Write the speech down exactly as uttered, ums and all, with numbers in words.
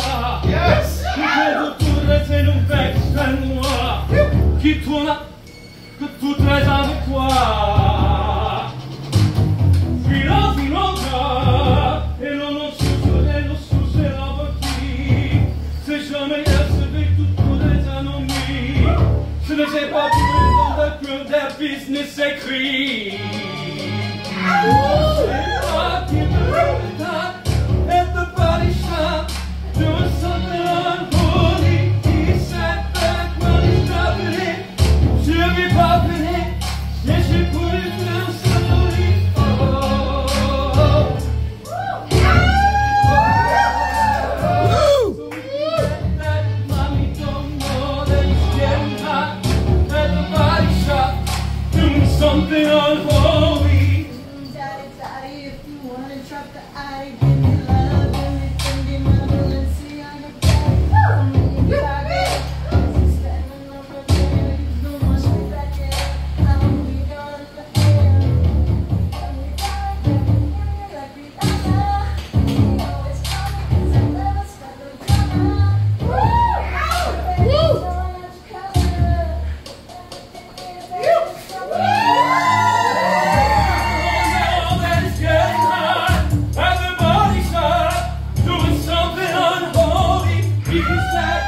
qua. Yes! Che vedo tu sei un vecchio nuovo. Chi tuona che tu trai qua. Fino fino qua. E non lo so, e lo so se la batti. Se jamais elle se fait tout pour les anomalies. Ce ne sais pas plus dans le cœur des business écrit. C'est pas qui me that at the body shop doing something unholy. He sat back while he's dropping it. She'll be popping it. Yeah, she put it down slowly. Oh, oh, oh. So we get that mommy don't know that he's getting hot at the body shop doing something unholy. Daddy, daddy, if you wanna drop the I, give me love, give me Fendi, my Balenciaga bag. You got it. Standing up a there, you know my shit back there. I'm we got the hair. And we got it, give me like we got it. We always call me 'cause I never stop the drama. Woo! Woo! So much color. At the body shop, doing something unholy. He said.